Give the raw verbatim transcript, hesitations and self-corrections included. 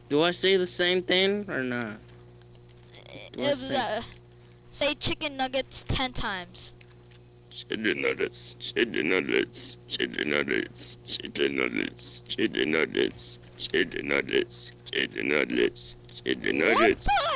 Do I say the same thing or not? Do I Uh, say uh, say chicken nuggets ten times. Chicken nuggets, chicken nuggets, chicken nuggets, chicken nuggets, chicken nuggets, chicken nuggets, chicken nuggets, chicken What nuggets. the?